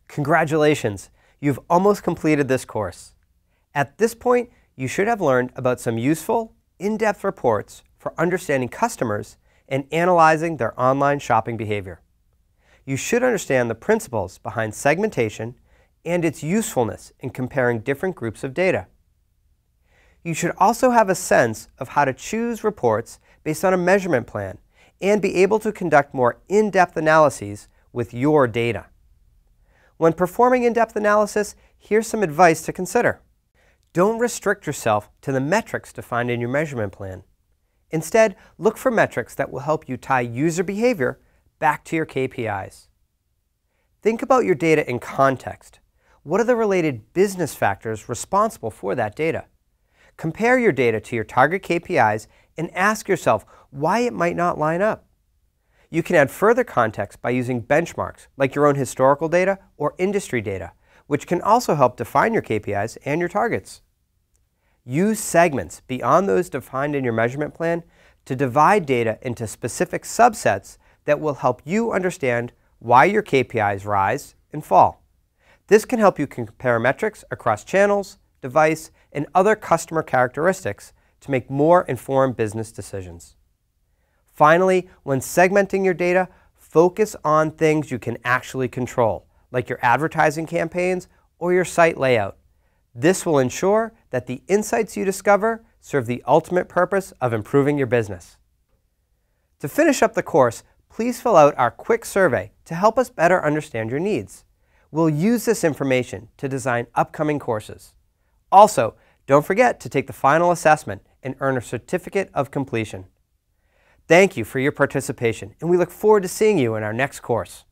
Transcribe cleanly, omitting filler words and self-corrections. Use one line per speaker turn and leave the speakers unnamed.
Congratulations! You've almost completed this course. At this point, you should have learned about some useful, in-depth reports for understanding customers and analyzing their online shopping behavior. You should understand the principles behind segmentation and its usefulness in comparing different groups of data. You should also have a sense of how to choose reports based on a measurement plan and be able to conduct more in-depth analyses with your data. When performing in-depth analysis, here's some advice to consider. Don't restrict yourself to the metrics defined in your measurement plan. Instead, look for metrics that will help you tie user behavior back to your KPIs. Think about your data in context. What are the related business factors responsible for that data? Compare your data to your target KPIs and ask yourself why it might not line up. You can add further context by using benchmarks like your own historical data or industry data, which can also help define your KPIs and your targets. Use segments beyond those defined in your measurement plan to divide data into specific subsets that will help you understand why your KPIs rise and fall. This can help you compare metrics across channels, device, and other customer characteristics to make more informed business decisions. Finally, when segmenting your data, focus on things you can actually control, like your advertising campaigns or your site layout. This will ensure that the insights you discover serve the ultimate purpose of improving your business. To finish up the course, please fill out our quick survey to help us better understand your needs. We'll use this information to design upcoming courses. Also, don't forget to take the final assessment and earn a certificate of completion. Thank you for your participation, and we look forward to seeing you in our next course.